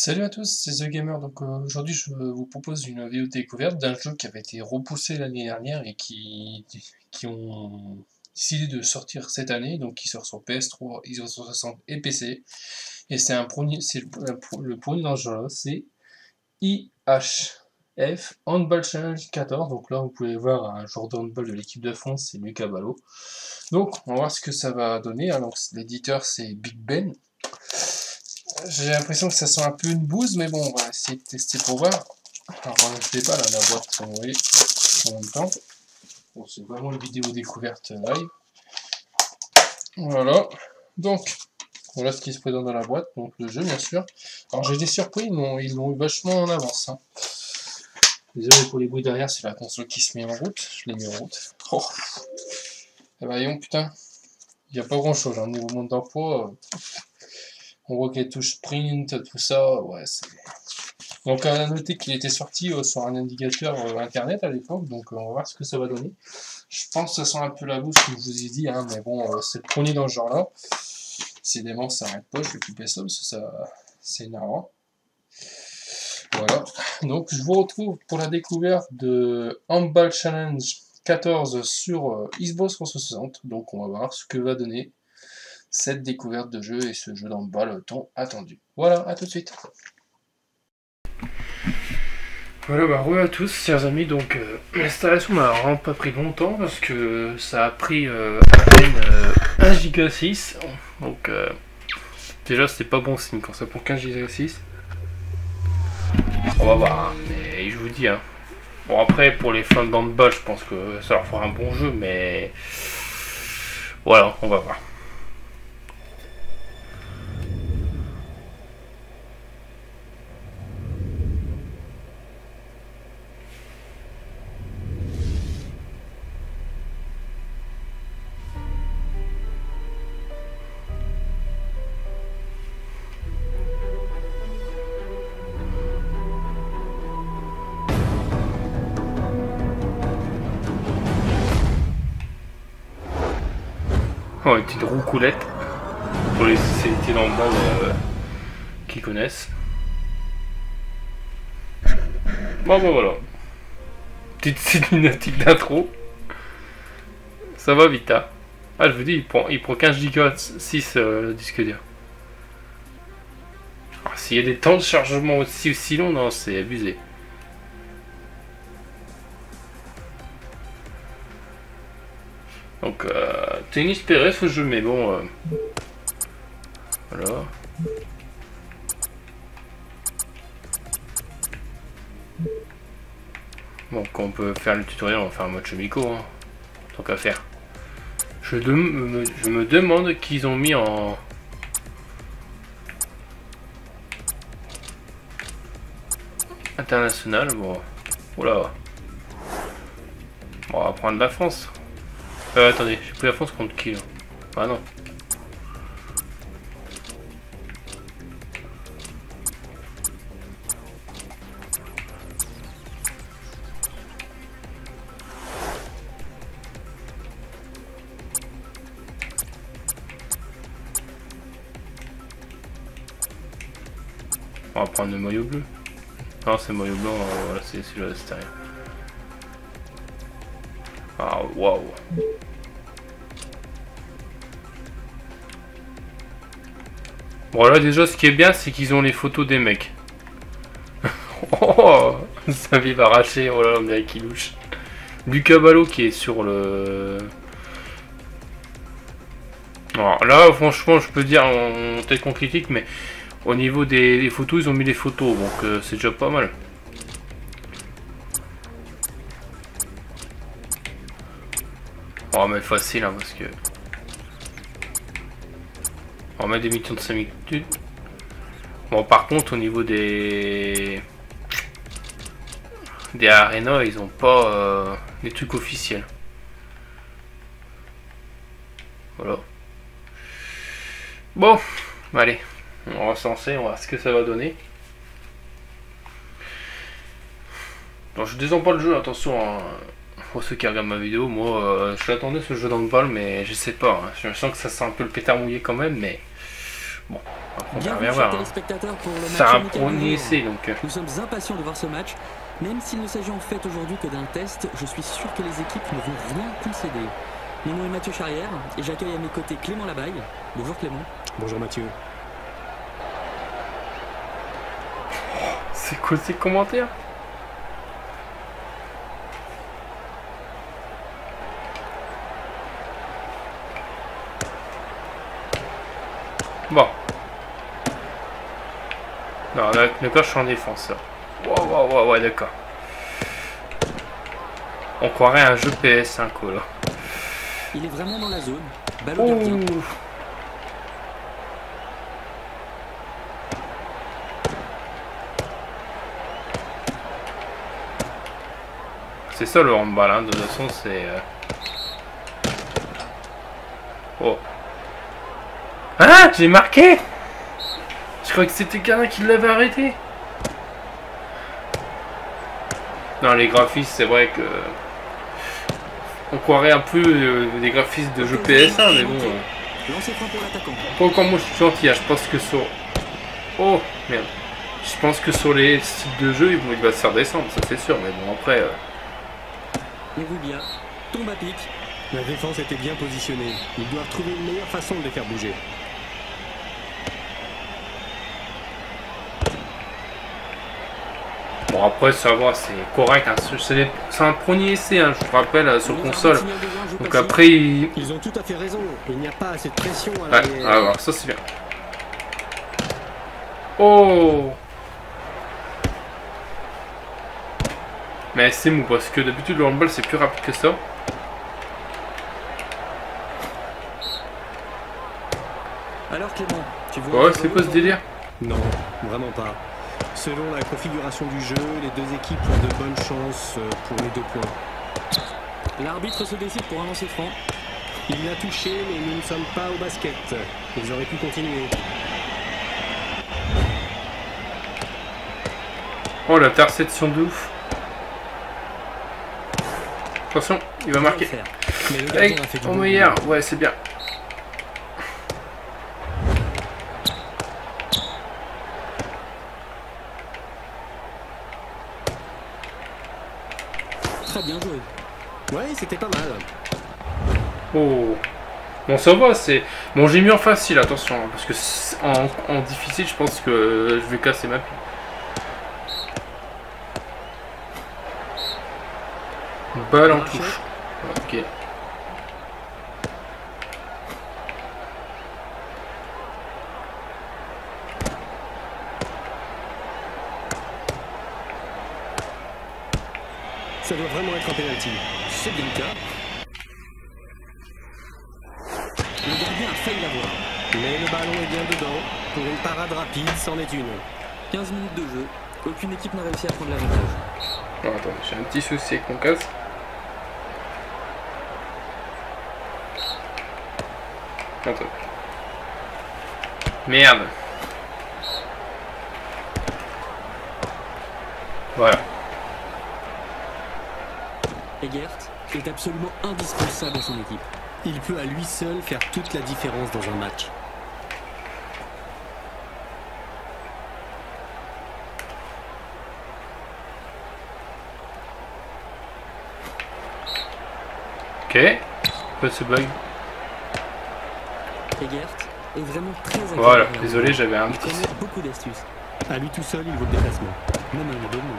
Salut à tous, c'est The Gamer. Donc aujourd'hui, je vous propose une vidéo découverte d'un jeu qui avait été repoussé l'année dernière et qui ont décidé de sortir cette année, donc qui sort sur PS3, Xbox 360 et PC. Et c'est le premier dans ce jeu-là, c'est IHF Handball Challenge 14. Donc là, vous pouvez voir un joueur de handball de l'équipe de France, c'est Lucas Ballot. Donc on va voir ce que ça va donner. Alors l'éditeur, c'est Big Ben. J'ai l'impression que ça sent un peu une bouse, mais bon, on va essayer de tester pour voir. Alors, je sais pas, là, la boîte, vous voyez, en même temps. Bon, c'est vraiment une vidéo découverte live. Voilà. Donc, voilà ce qui se présente dans la boîte. Donc, le jeu, bien sûr. Alors, j'ai été surpris, ils l'ont eu vachement en avance. Hein. Désolé pour les bruits derrière, c'est la console qui se met en route. Je l'ai mis en route. Oh. Eh ben, voyons, putain. Il n'y a pas grand chose. Hein. Niveau monde d'emploi. On voit que les touches sprint, tout ça, ouais, c'est... Donc à noter qu'il était sorti sur un indicateur internet à l'époque, donc on va voir ce que ça va donner. Je pense que ça sent un peu la bouse, comme je vous ai dit, hein, mais bon, c'est le premier dans ce genre-là. Décidément, ça n'arrête pas, je vais couper ça, parce que ça, c'est énervant. Voilà, donc je vous retrouve pour la découverte de Handball Challenge 14 sur Xbox 360, donc on va voir ce que va donner cette découverte de jeu et ce jeu d'handball tant attendu. Voilà, à tout de suite. Voilà, bah re à tous, chers amis. Donc l'installation m'a vraiment pas pris longtemps parce que ça a pris à peine 1 Go 6. Donc déjà c'était pas bon signe quand ça prend 15 Go 6. On va voir, hein, mais je vous dis, hein. Bon après pour les fans de handball, je pense que ça leur fera un bon jeu, mais voilà, on va voir. Oh, une petite roucoulette pour les spécialités dans le monde qui connaissent. Bon, bah voilà. Petite cinématique d'intro. Ça va vite, hein. Ah, je vous dis, il prend 15 Go 6 le disque dur. S'il y a des temps de chargement aussi longs, non, c'est abusé. Donc, t'es inespéré ce jeu, mais bon. Voilà. Bon, quand on peut faire le tutoriel, on va faire un mode Chemico, hein. Tant qu'à faire. Je me demande qu'ils ont mis en... international, bon. Oula. Bon, on va prendre la France. Attendez, j'ai pris la France contre qui là? Ah non. On va prendre le maillot bleu. Non, c'est le maillot blanc, voilà, c'est celui-là, c'était rien. Ah, waouh. Bon, là, déjà, ce qui est bien, c'est qu'ils ont les photos des mecs. Oh, ça vive arraché, oh là là, on dirait qu'il louche. Lucas Ballot qui est sur le... Alors, là, franchement, je peux dire, peut-être qu'on critique, mais au niveau des photos, ils ont mis les photos, donc c'est déjà pas mal. On va mettre facile, hein, parce que... On va mettre des missions de 5 minutes. Bon, par contre, au niveau des arenas, ils ont pas des trucs officiels. Voilà. Bon, allez. On va se lancer, on va voir ce que ça va donner. Donc, je descends pas le jeu, attention, hein. Pour ceux qui regardent ma vidéo, moi je l'attendais ce jeu d'handball, mais je sais pas, hein. Je sens que ça sent un peu le pétard mouillé quand même, mais bon. On va rien voir. Hein. C'est un premier essai donc. Nous sommes impatients de voir ce match. Même s'il ne s'agit en fait aujourd'hui que d'un test, je suis sûr que les équipes ne vont rien concéder. Mon nom est Mathieu Charrière et j'accueille à mes côtés Clément Labaille. Bonjour Clément. Bonjour Mathieu. C'est quoi ces commentaires? Bon. Non, d'accord, je suis en défense. Ouais, d'accord. On croirait un jeu PS5 là. Il est vraiment dans la zone. Balle au gardien. C'est ça le handball, hein. De toute façon, c'est. Oh. Ah, j'ai marqué. Je crois que c'était quelqu'un qui l'avait arrêté. Non, les graphismes, c'est vrai que. On croirait un peu des graphismes de jeux PS1, mais bon. Pas encore moi, je suis gentil. Hein. Je pense que sur. Oh, merde. Je pense que sur les styles de jeu, il va se faire descendre, ça c'est sûr, mais bon, après. Et Rubia tombe à pic. La défense était bien positionnée. Ils doivent trouver une meilleure façon de les faire bouger. Bon, après, ça va, c'est correct. Hein. C'est un premier essai, hein, je vous rappelle, sur console. Donc après, ils ont tout à fait raison. Il n'y a pas assez de pression à l'arrière. Ouais, alors ça c'est bien. Oh! Mais c'est mou parce que d'habitude le handball c'est plus rapide que ça. Alors Clément, tu vois. Ouais, c'est quoi ce délire? Non, vraiment pas. Selon la configuration du jeu, les deux équipes ont de bonnes chances pour les 2 points. L'arbitre se décide pour un lancer franc. Il l'a touché, mais nous ne sommes pas au basket. Ils auraient pu continuer. Oh, l'interception de ouf. Attention, il va marquer. Hey, au meilleur, ouais, c'est bien. Très bien joué. Ouais, c'était pas mal. Oh. Bon, ça va, c'est... Bon, j'ai mis en facile, attention, hein, parce que en difficile, je pense que je vais casser ma pile. Balle en touche. Ok. Ça doit vraiment être un penalty. C'est bien le cas. Le gardien a failli l'avoir. Mais le ballon est bien dedans. Pour une parade rapide, c'en est une. 15 minutes de jeu. Aucune équipe n'a réussi à prendre l'avantage. Non, attends, j'ai un petit souci avec mon casque. Attends. Merde. Voilà. Egert est absolument indispensable à son équipe. Il peut à lui seul faire toute la différence dans un match. Ok. Quoi ce bug? Egert est vraiment très agréable. Voilà, désolé, j'avais un Il petit... connaît beaucoup d'astuces. À lui tout seul, il vaut le déplacement. Même un abonnement.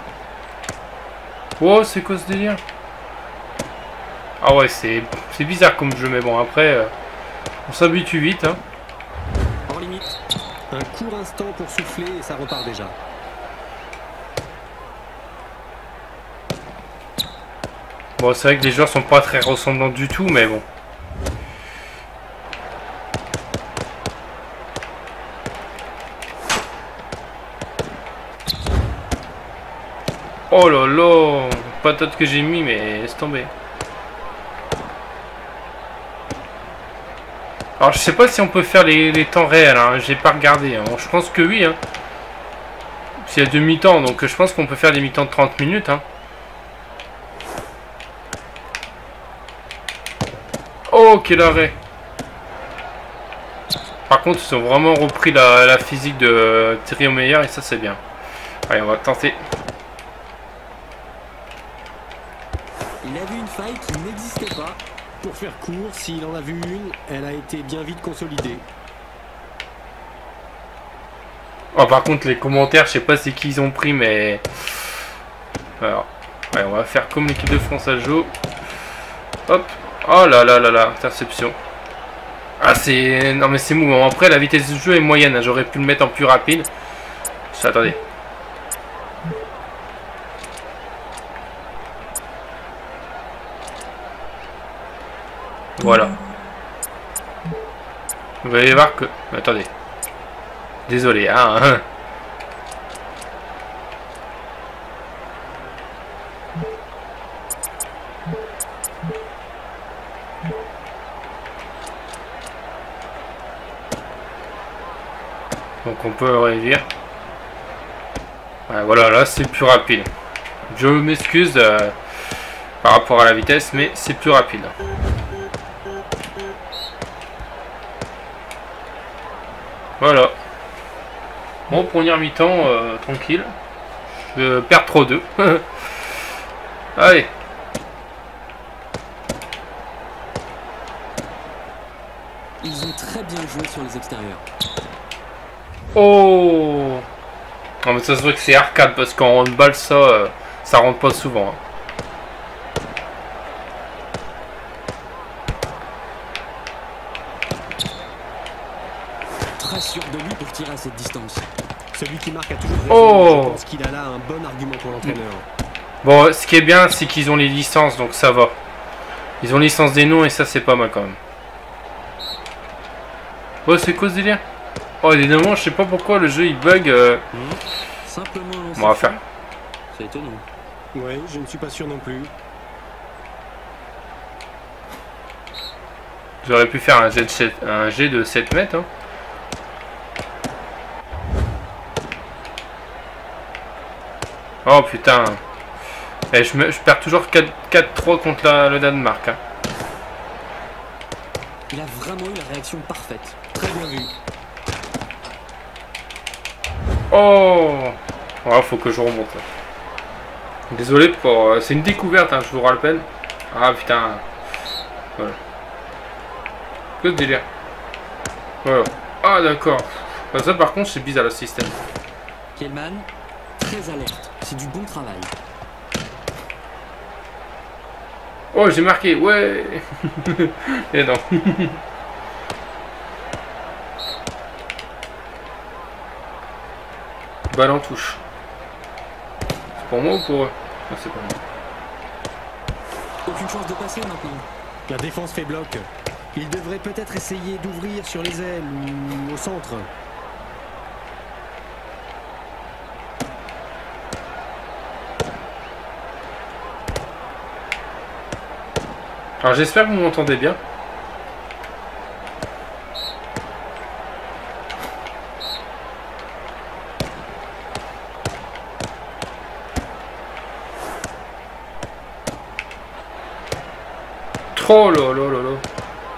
Oh, c'est quoi ce délire? Ah ouais, c'est bizarre comme jeu, mais bon, après, on s'habitue vite, hein. En limite. Un court instant pour souffler et ça repart déjà. Bon, c'est vrai que les joueurs sont pas très ressemblants du tout, mais bon. Oh là là, patate que j'ai mis, mais laisse tomber. Alors je sais pas si on peut faire les temps réels, hein. J'ai pas regardé. Hein. Bon, je pense que oui. Hein. S'il y a 2 mi-temps, donc je pense qu'on peut faire des mi-temps de 30 minutes. Hein. Oh, quel arrêt. Par contre, ils ont vraiment repris la physique de Thierry Omeyer et ça c'est bien. Allez, on va tenter. Il a vu une faille qui n'existait pas. Pour faire court, s'il en a vu une, elle a été bien vite consolidée. Oh, par contre, les commentaires, je sais pas c'est qui ils ont pris, mais... Alors, allez, on va faire comme l'équipe de France à joue. Hop. Oh là là là là, interception. Ah, c'est... Non, mais c'est mouvant. Après, la vitesse du jeu est moyenne. J'aurais pu le mettre en plus rapide. Attendez. Voilà. Vous allez voir que... Attendez. Désolé, hein. Donc on peut réduire. Ouais, voilà, là c'est plus rapide. Je m'excuse par rapport à la vitesse, mais c'est plus rapide. Voilà. Bon, première mi-temps, tranquille. Je perds trop d'eux. Allez. Ils ont très bien joué sur les extérieurs. Oh! Non, mais ça se voit que c'est arcade parce qu'en handball, ça rentre pas souvent. Hein. Très sûr de lui pour tirer à cette distance. Celui qui marque a toujours raison. Oh! Je pense qu'il a là un bon argument pour l'entraîneur. Bon, ce qui est bien, c'est qu'ils ont les licences, donc ça va. Ils ont licence des noms et ça, c'est pas mal quand même. Oh, c'est quoi ce délire? Oh, évidemment, je sais pas pourquoi le jeu il bug. Simplement Bon, on va faire. C'est étonnant. Ouais, je ne suis pas sûr non plus. J'aurais pu faire un jet de 7 mètres. Hein. Oh putain. Et je perds toujours 4-3 contre le Danemark. Hein. Il a vraiment eu la réaction parfaite. Très bien vu. Oh, ouais, faut que je remonte. Désolé pour... C'est une découverte, hein, je vous rappelle. Ah putain. Voilà. Que délire. Voilà. Ah d'accord. Ça par contre c'est bizarre le système. Kellman, très alerte. C'est du bon travail. Oh j'ai marqué, ouais. Et non. Balle en touche. C'est pour moi ou pour eux? Non, c'est pour moi. Aucune chance de passer maintenant. La défense fait bloc. Il devrait peut-être essayer d'ouvrir sur les ailes ou au centre. Alors j'espère que vous m'entendez bien. Oh là là là là.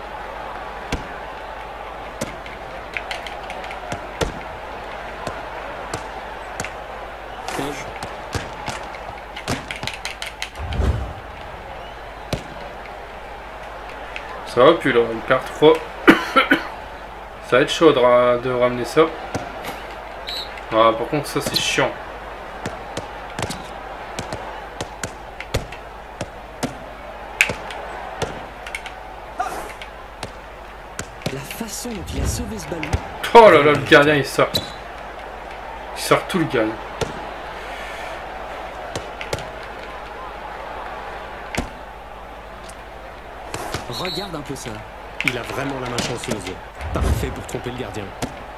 Ça va plus là, on perd 3. Ça va être chaud de ramener ça. Ah, par contre ça c'est chiant. La façon dont il a sauvé ce ballon. Oh là là, le gardien il sort. Il sort tout le gardien. Regarde un peu ça. Il a vraiment la main chanceuse. Parfait pour tromper le gardien.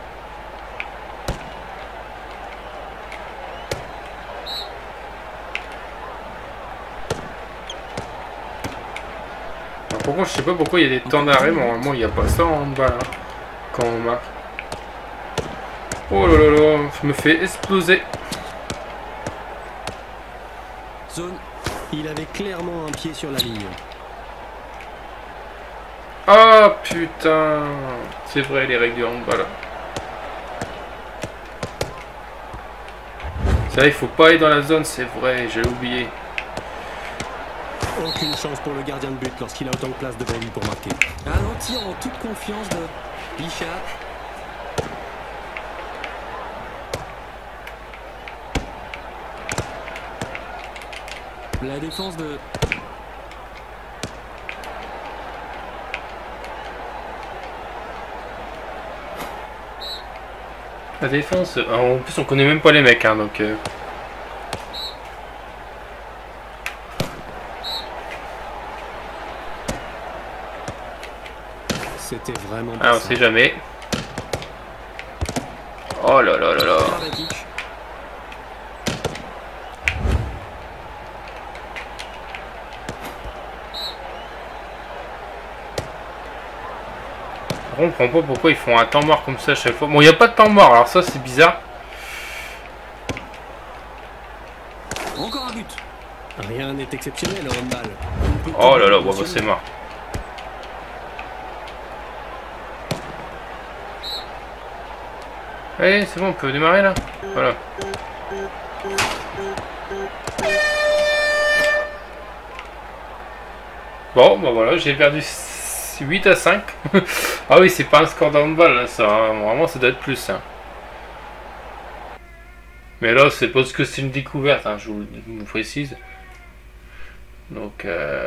Alors, par contre, je sais pas pourquoi il y a des temps d'arrêt, mais normalement il n'y a pas ça en bas là. Quand on marque. Oh là là là, je me fais exploser. Zone. Il avait clairement un pied sur la ligne. Ah putain, c'est vrai les règles du handball. C'est vrai, il faut pas aller dans la zone, c'est vrai, j'ai oublié. Aucune chance pour le gardien de but lorsqu'il a autant de place devant lui pour marquer. Un tir en toute confiance de Bichat. La défense de... La défense, en plus on connaît même pas les mecs, hein, donc... C'était vraiment Ah, on sait jamais. Oh là là là là. On comprend pas pourquoi ils font un temps mort comme ça à chaque fois. Bon, il n'y a pas de temps mort, alors ça c'est bizarre. Encore un but. Rien n'est exceptionnel au handball. Oh là là, bon, bah, c'est mort. Allez, c'est bon, on peut démarrer là. Voilà. Bon, bah voilà, j'ai perdu 8 à 5. Ah oui, c'est pas un score d'handball là, ça. Hein. Vraiment, ça doit être plus. Hein. Mais là, c'est parce que c'est une découverte, hein, je vous précise. Donc,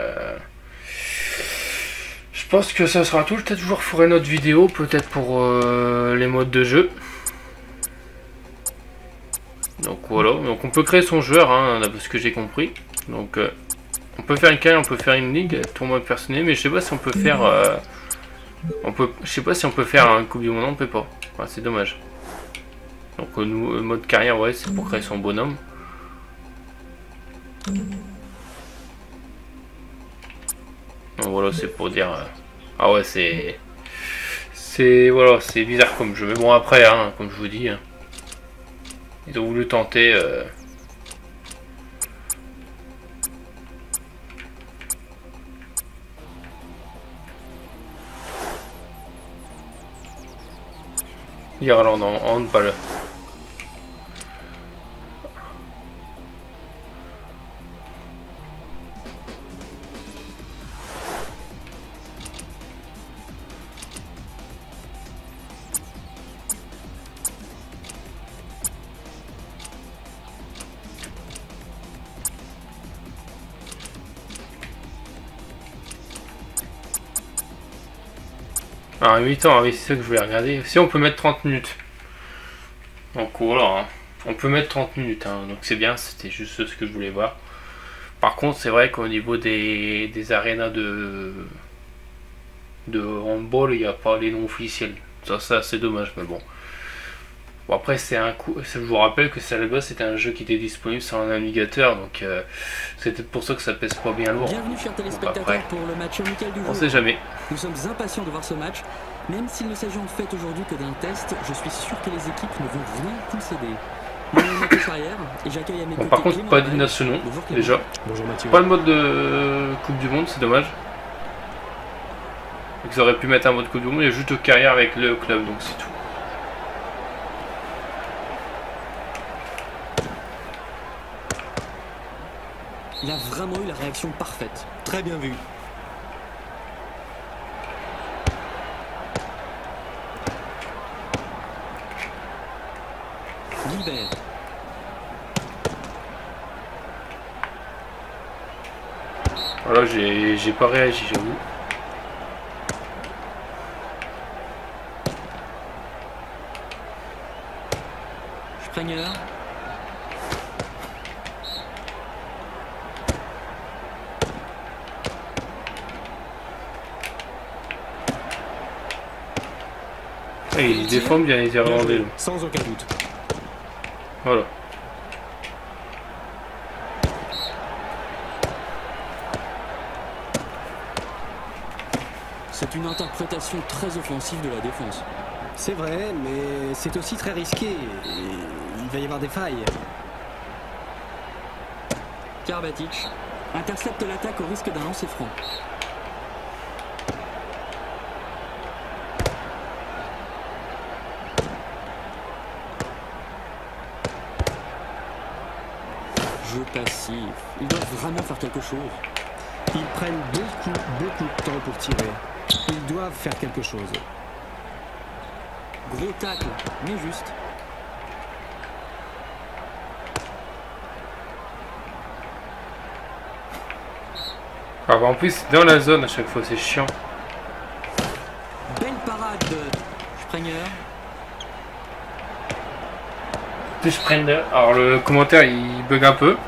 je pense que ça sera tout. Peut-être je vous referai une autre vidéo, peut-être pour les modes de jeu. Donc voilà, donc on peut créer son joueur, hein, d'après ce que j'ai compris. Donc on peut faire une carrière, on peut faire une ligue, tournoi personnel, mais je sais pas si on peut faire, je sais pas si on peut faire un coupe du monde, on peut pas. Ouais, c'est dommage. Donc nous, mode carrière, ouais, c'est pour créer son bonhomme. Donc voilà, c'est pour dire, ah ouais, c'est voilà, c'est bizarre comme jeu, mais bon après, hein, comme je vous dis. Hein. Ils ont voulu tenter. L'Irlande en handball. Ah, 8 ans, ah oui, c'est ça que je voulais regarder. Si on peut mettre 30 minutes. Donc voilà, hein. On peut mettre 30 minutes, hein. Donc c'est bien, c'était juste ce que je voulais voir. Par contre, c'est vrai qu'au niveau des arénas de handball, il n'y a pas les noms officiels. Ça c'est dommage, mais bon. Bon après, c'est un coup. Je vous rappelle que ça là-bas, c'était un jeu qui était disponible sur un navigateur, donc c'est peut-être pour ça que ça pèse pas bien lourd. Bienvenue chers téléspectateurs pour le match amical du jour. On sait jamais. Nous sommes impatients de voir ce match. Même s'il ne s'agit en fait aujourd'hui que d'un test, je suis sûr que les équipes ne vont rien concéder. Mon nom est Charrière et j'accueille à mes côtés. Par contre, pas d'hymne nationaux déjà. Bonjour Mathieu. Pas de mode de Coupe du Monde, c'est dommage. Ils auraient pu mettre un mode Coupe du Monde, il y a juste carrière avec le club, donc c'est tout. Il a vraiment eu la réaction parfaite. Très bien vu. Gilbert. Voilà, j'ai pas réagi, j'avoue. Sprenger. Et ils défendent bien les Irlandais. Sans aucun doute. Voilà. C'est une interprétation très offensive de la défense. C'est vrai, mais c'est aussi très risqué. Et il va y avoir des failles. Karbatic intercepte l'attaque au risque d'un lancer franc. jeu passif. Ils doivent vraiment faire quelque chose. Ils prennent beaucoup de temps pour tirer. Ils doivent faire quelque chose. Gros tacle, mais juste. Ah bah en plus, dans la zone à chaque fois, c'est chiant. Belle parade de Sprenger. Alors le commentaire il bug un peu.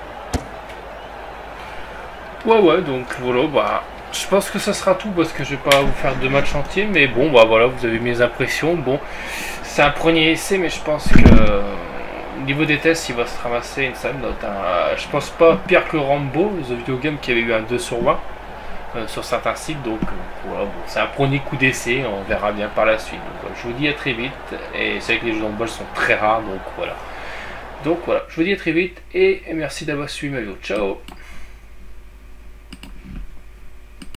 Ouais, donc voilà, bah je pense que ça sera tout parce que je vais pas vous faire 2 matchs entiers, mais bon, bah voilà, vous avez mes impressions. Bon, c'est un premier essai, mais je pense que au niveau des tests, il va se ramasser une sale note. Hein. Je pense pas pire que Rambo, The Video Game, qui avait eu un 2/20 sur certains sites. Donc voilà, bon, c'est un premier coup d'essai, on verra bien par la suite. Donc, je vous dis à très vite, et c'est vrai que les jeux d'handball sont très rares, donc voilà. Donc voilà, je vous dis à très vite et merci d'avoir suivi ma vidéo. Ciao.